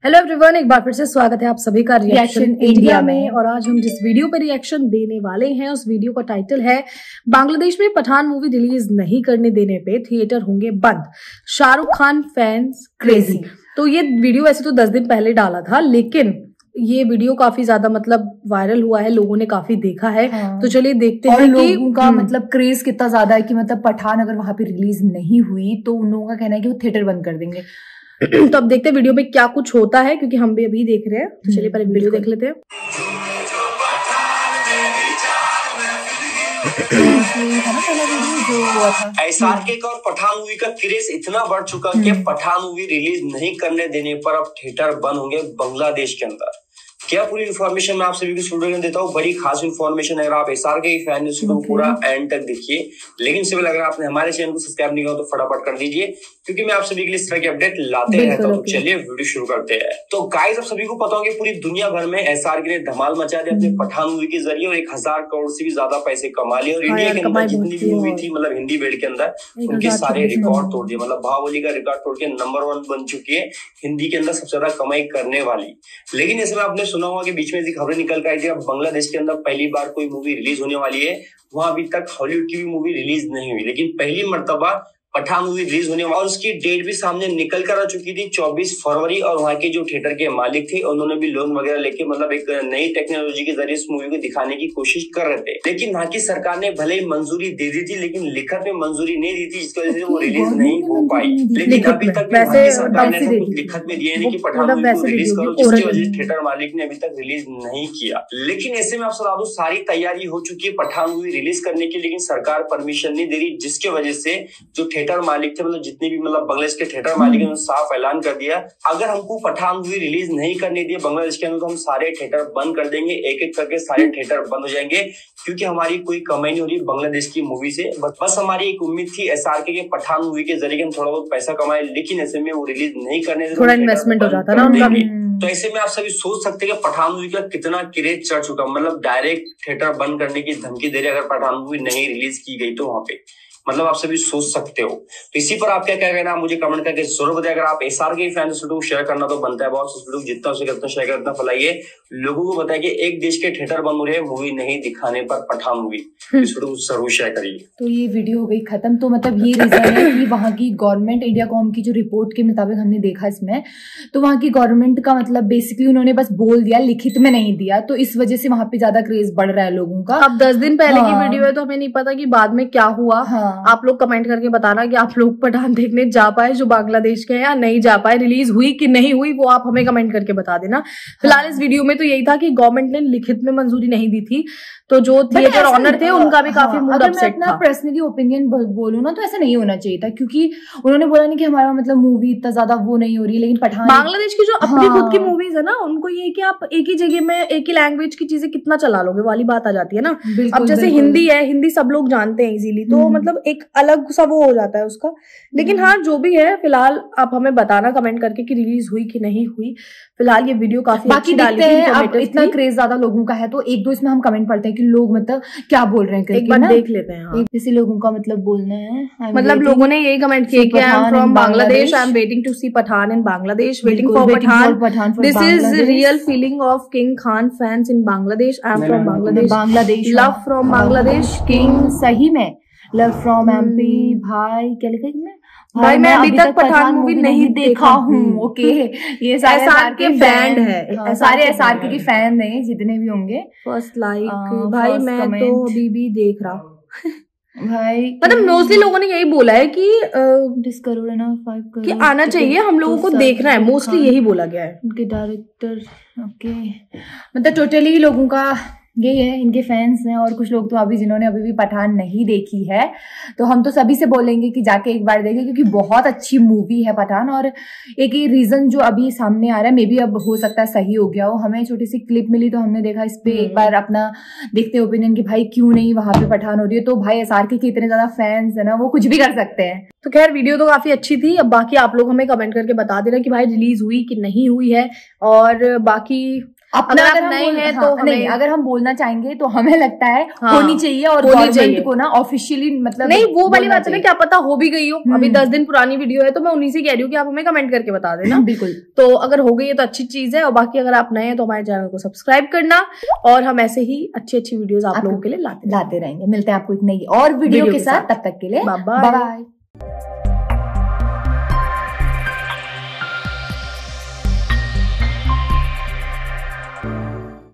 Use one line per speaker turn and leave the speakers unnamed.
Hello everyone, एक बार फिर से स्वागत है आप सभी का रिएक्शन इंडिया में। और आज हम जिस वीडियो पर रिएक्शन देने वाले हैं उस वीडियो का टाइटल है बांग्लादेश में पठान मूवी रिलीज नहीं करने देने पे थिएटर होंगे बंद, शाहरुख खान फैंस क्रेजी। तो ये वीडियो वैसे तो 10 दिन पहले डाला था, लेकिन ये वीडियो काफी ज्यादा मतलब वायरल हुआ है, लोगों ने काफी देखा है। तो चलिए देखते हैं कि
लोगों का मतलब क्रेज कितना ज्यादा है कि मतलब पठान अगर वहां पे रिलीज नहीं हुई तो उन लोगों का कहना है कि वो थिएटर बंद कर देंगे।
तो अब देखते हैं वीडियो में क्या कुछ होता है, क्योंकि हम भी अभी देख रहे हैं। तो चलिए पहले वीडियो देख लेते हैं।
एसआरके का और पठान मूवी का क्रेज इतना बढ़ चुका कि पठान मूवी रिलीज नहीं करने देने पर अब थिएटर बंद होंगे बांग्लादेश के अंदर। क्या पूरी इन्फॉर्मेशन मैं आप सभी को स्टूडियो में देता हूँ। बड़ी खास इन्फॉर्मेशन है, अगर आप एसआरके के फैन हैं तो पूरा एंड तक देखिए। लेकिन सिर्फ अगर आपने हमारे चैनल को सब्सक्राइब नहीं किया तो फटाफट कर दीजिए, क्योंकि मैं आप सभी के लिए इस तरह की अपडेट लाते रहता हूँ। चलिए वीडियो शुरू करते हैं। तो गाइस, आप सभी को पता होगा पूरी दुनिया भर में एसआरके ने धमाल मचा दिया अपने पठान मूवी के जरिए और 1000 करोड़ से भी ज्यादा पैसे कमा लिए। और इंडिया के अंदर जितनी भी मूवी थी मतलब हिंदी बेल्ट के अंदर, उनके सारे रिकॉर्ड तोड़ दिए। मतलब बाहुबली का रिकॉर्ड तोड़ के नंबर 1 बन चुकी है हिंदी के अंदर सबसे ज्यादा कमाई करने वाली। लेकिन इसमें आपने सुना होगा कि बीच में खबरें निकल कर आई थी बांग्लादेश के अंदर पहली बार कोई मूवी रिलीज होने वाली है। वहां अभी तक हॉलीवुड की भी मूवी रिलीज नहीं हुई, लेकिन पहली मर्तबा पठान मूवी रिलीज होने वाली और उसकी डेट भी सामने निकल कर आ चुकी थी 24 फरवरी। और वहां के जो थिएटर के मालिक थे उन्होंने भी लोन वगैरह लेके मतलब एक नई टेक्नोलॉजी के जरिए इस मूवी को दिखाने की कोशिश कर रहे थे। लेकिन वहां की सरकार ने भले ही मंजूरी दे दी थी, लेकिन लिखत में मंजूरी नहीं दी थी, जिसकी वजह से वो रिलीज नहीं हो पाई। लेकिन अभी तक सरकार ने ऐसा कुछ लिखत में दिया नहीं कि पठान मूवी को रिलीज करो, जिसकी वजह से थिएटर मालिक ने अभी तक रिलीज नहीं किया। लेकिन ऐसे में आप सलाह दो, सारी तैयारी हो चुकी है पठान मूवी रिलीज करने की, लेकिन सरकार परमिशन नहीं दे रही, जिसकी वजह से जो थिएटर मालिक थे जितने भी मतलब बांग्लादेश के थिएटर मालिक ने साफ ऐलान कर दिया, अगर हमको पठान मूवी रिलीज नहीं करने दिए बांग्लादेश के अंदर तो हम सारे थिएटर बंद कर देंगे। एक एक करके सारे थिएटर बंद हो जाएंगे, क्योंकि हमारी कोई कमाई नहीं हो रही बांग्लादेश की मूवी से। बस हमारी एक उम्मीद थी एसआरके के पठान मूवी के जरिए हम थोड़ा बहुत पैसा कमाए, लेकिन ऐसे में वो रिलीज नहीं करने से
थोड़ा इन्वेस्टमेंट हो जाता ना उनका भी।
तो ऐसे में आप सभी सोच सकते हैं कि पठान मूवी का कितना क्रेज चढ़ चुका। मतलब डायरेक्ट थिएटर बंद करने की धमकी दे रहे अगर पठान मूवी नहीं रिलीज की गई तो वहां पे, मतलब आप सभी सोच सकते हो। तो इसी पर आप क्या कहना है मुझे कमेंट करके जरूर बताइए। अगर आप एसआरके फैन हो शेयर करना तो बनता है बहुत, इस वीडियो जितना से उतना शेयर करना फैलाइए, लोगों को बताइए कि एक देश के थिएटर बंद हो रहे हैं मूवी नहीं दिखाने पर पठान मूवी। इस वीडियो को जरूर शेयर करिए।
तो ये वीडियो हो गई खत्म। तो मतलब ये रीजन है कि वहाँ की गवर्नमेंट इंडियाकॉम की जो रिपोर्ट के मुताबिक हमने देखा इसमें, तो वहाँ की गवर्नमेंट का मतलब बेसिकली उन्होंने बस बोल दिया, लिखित में नहीं दिया, तो इस वजह से वहाँ पे ज्यादा क्रेज बढ़ रहा है लोगों का।
अब 10 दिन पहले की वीडियो है तो हमें नहीं पता कि बाद में क्या हुआ। आप लोग कमेंट करके बताना कि आप लोग पठान देखने जा पाए जो बांग्लादेश के हैं या नहीं जा पाए, रिलीज हुई कि नहीं हुई, वो आप हमें कमेंट करके बता देना। फिलहाल इस वीडियो में तो यही था कि गवर्नमेंट ने लिखित में मंजूरी नहीं दी थी, तो जो थिएटर ऑनर थे उनका भी काफी मूड अपसेट था।
पर्सनली ओपिनियन बोलूं ना तो ऐसा नहीं होना चाहिए था, क्योंकि उन्होंने बोला नहीं कि हमारा मतलब मूवी इतना ज्यादा वो नहीं हो रही, लेकिन पठान
बांग्लादेश की जो अपनी खुद की मूवीज है ना, उनको ये कि आप एक ही जगह में एक ही लैंग्वेज की चीजें कितना चला लोगे वाली बात आ जाती है ना। अब जैसे हिंदी है, हिंदी सब लोग जानते हैं इजीली, तो मतलब एक अलग सा वो हो जाता है उसका। लेकिन हाँ, जो भी है फिलहाल आप हमें बताना कमेंट करके कि रिलीज हुई कि नहीं हुई। फिलहाल ये वीडियो काफी
बाकी देखते हैं। अब इतना क्रेज ज्यादा लोगों का है तो एक दो इसमें हम कमेंट पढ़ते हैं कि लोग मतलब क्या बोल रहे हैं,
एक बार देख लेते हैं। हाँ।
जैसे लोगों का मतलब बोलना है,
मतलब लोगों ने यही कमेंट किया कि I am from Bangladesh, I am waiting to see Pathaan in Bangladesh, waiting for Pathaan, this is real feeling of king Khan fans in Bangladesh, I am from Bangladesh, love from Bangladesh king.
सही में लव फ्रॉम एमपी। भाई क्या लिखा है
भाई मैं अभी तक पठान मूवी नहीं देखा हूँ।
ओके, ये सारे एसआरके फैन है, सारे एसआरके के फैन है जितने भी होंगे।
फर्स्ट लाइक भाई मैं तो अभी भी देख रहा हूँ
भाई।
मतलब मोस्टली लोगों ने यही बोला है कि
10 करोड़ है ना, 5 करोड़
कि आना चाहिए, हम लोगों को देखना है, मोस्टली यही बोला गया है
उनके डायरेक्टर। ओके, मतलब टोटली लोगों का यही है, इनके फैंस हैं। और कुछ लोग तो अभी जिन्होंने अभी भी पठान नहीं देखी है, तो हम तो सभी से बोलेंगे कि जाके एक बार देखें, क्योंकि बहुत अच्छी मूवी है पठान। और एक ही रीजन जो अभी सामने आ रहा है, मे बी अब हो सकता है सही हो गया हो, हमें छोटी सी क्लिप मिली तो हमने देखा इस पे एक बार अपना देखते ओपिनियन कि भाई क्यों नहीं वहां पे पठान हो रही है। तो भाई एसआरके के इतने ज्यादा फैंस है ना, वो कुछ भी कर सकते हैं।
तो खैर वीडियो तो काफी अच्छी थी। अब बाकी आप लोग हमें कमेंट करके बता देना कि भाई रिलीज हुई कि नहीं हुई है। और बाकी अगर आप नए हैं तो
नहीं, अगर हम बोलना चाहेंगे तो हमें लगता है होनी चाहिए, और गवर्नमेंट को ना ऑफिशियली मतलब
नहीं, वो वाली बात है ना, क्या पता हो भी गई हो, अभी 10 दिन पुरानी वीडियो है, तो मैं उन्हीं से कह रही हूँ कि आप हमें कमेंट करके बता देना।
बिल्कुल।
तो अगर हो गई है तो अच्छी चीज है, और बाकी अगर आप नए हैं तो हमारे चैनल को सब्सक्राइब करना, और हम ऐसे ही अच्छी वीडियोस आप लोगों के लिए लाते
रहेंगे। मिलते हैं आपको एक नई और वीडियो के साथ, तब तक के लिए
बाय बाय।